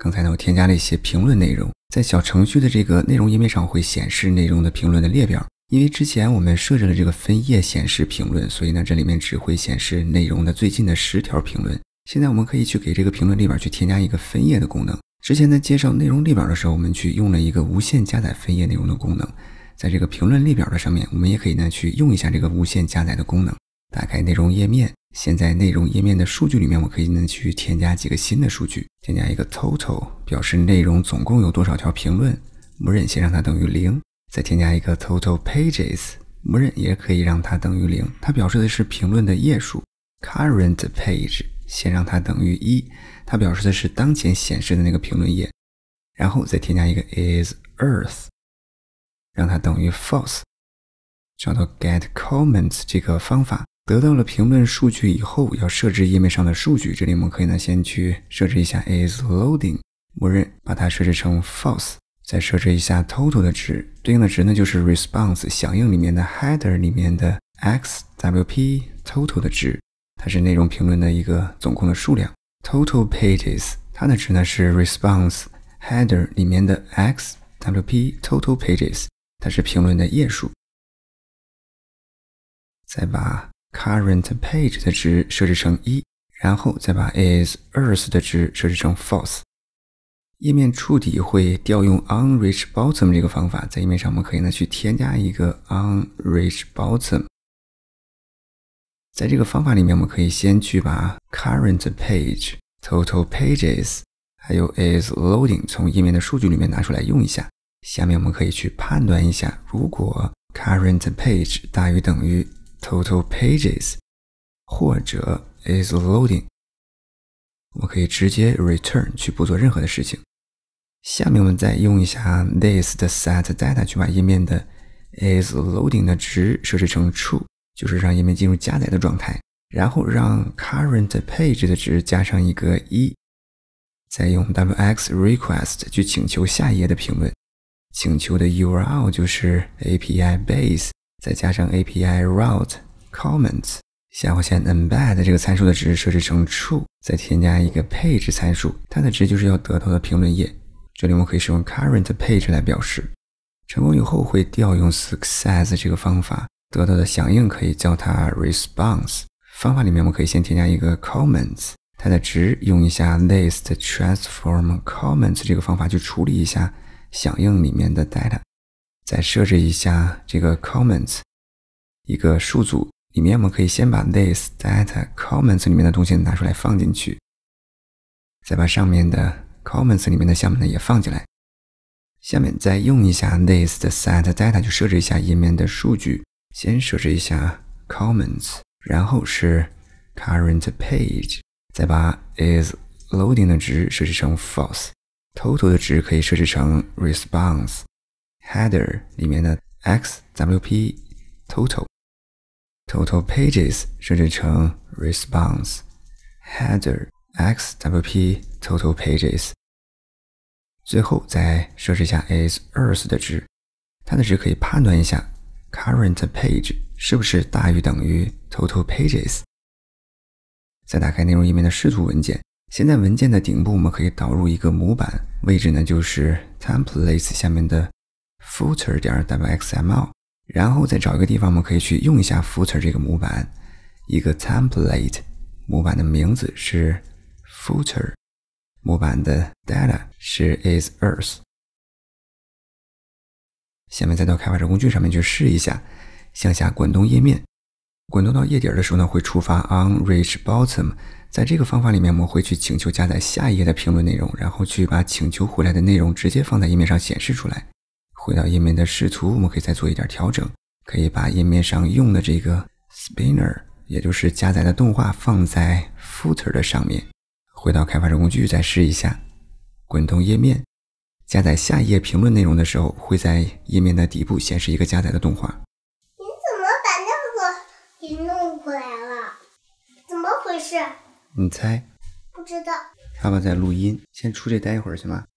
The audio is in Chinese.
刚才呢，我添加了一些评论内容，在小程序的这个内容页面上会显示内容的评论的列表。因为之前我们设置了这个分页显示评论，所以呢，这里面只会显示内容的最近的10条评论。现在我们可以去给这个评论列表去添加一个分页的功能。之前在介绍内容列表的时候，我们去用了一个无限加载分页内容的功能。在这个评论列表的上面，我们也可以呢去用一下这个无限加载的功能。打开内容页面，现在内容页面的数据里面，我可以呢去添加几个新的数据，添加一个 total， 表示内容总共有多少条评论，默认先让它等于0。再添加一个 total pages， 默认也可以让它等于0，它表示的是评论的页数。current page 先让它等于1，它表示的是当前显示的那个评论页。然后再添加一个 is earth， 让它等于 false。找到 get comments 这个方法，得到了评论数据以后，要设置页面上的数据。这里我们可以呢先去设置一下 is loading， 默认把它设置成 false。再设置一下 total 的值，对应的值呢就是 response 响应里面的 header 里面的 xwp total 的值，它是内容评论的一个总共的数量。total pages 它的值呢是 response header 里面的 xwp total pages， 它是评论的页数。再把 current page 的值设置成1，然后再把 is earth 的值设置成 false。页面触底会调用 onReachBottom 这个方法，在页面上我们可以呢去添加一个 onReachBottom。在这个方法里面，我们可以先去把 current page、total pages 还有 is loading 从页面的数据里面拿出来用一下。下面我们可以去判断一下，如果 current page 大于等于 total pages 或者 is loading，我们可以直接 return 去不做任何的事情。下面我们再用一下 this 的 set data 去把页面的 is loading 的值设置成 true， 就是让页面进入加载的状态，然后让 current page 的值加上一个1，再用 wx request 去请求下一页的评论，请求的 URL 就是 API base， 再加上 API route comments，下划线 embed 这个参数的值设置成 true， 再添加一个 page 参数，它的值就是要得到的评论页。这里我们可以使用 current page 来表示。成功以后会调用 success 这个方法，得到的响应可以叫它 response。方法里面我们可以先添加一个 comments， 它的值用一下 list transform comments 这个方法去处理一下响应里面的 data。再设置一下这个 comments 一个数组。里面我们可以先把 this data comments 里面的东西拿出来放进去，再把上面的 comments 里面的项目呢也放进来。下面再用一下 this 的 set data 去设置一下页面的数据，先设置一下 comments， 然后是 current page， 再把 is loading 的值设置成 false， total 的值可以设置成 response， header 里面的 xwp total。Total pages 设置成 response header xwp total pages， 最后再设置一下 is earth 的值，它的值可以判断一下 current page 是不是大于等于 total pages。 再打开内容页面的视图文件，现在文件的顶部我们可以导入一个模板，位置呢就是 templates 下面的 footer.wxml，然后再找一个地方，我们可以去用一下 footer 这个模板，一个 template， 模板的名字是 footer， 模板的 data 是 is earth。 下面再到开发者工具上面去试一下，向下滚动页面，滚动到页底的时候呢，会触发 onReachBottom。 在这个方法里面，我们会去请求加载下一页的评论内容，然后去把请求回来的内容直接放在页面上显示出来。回到页面的视图，我们可以再做一点调整，可以把页面上用的这个 spinner， 也就是加载的动画放在 footer 的上面。回到开发者工具再试一下，滚动页面，加载下一页评论内容的时候，会在页面的底部显示一个加载的动画。 你怎么把那个给弄回来了？怎么回事？ 你猜？ 不知道。 爸爸在录音，先出去待一会儿行吗？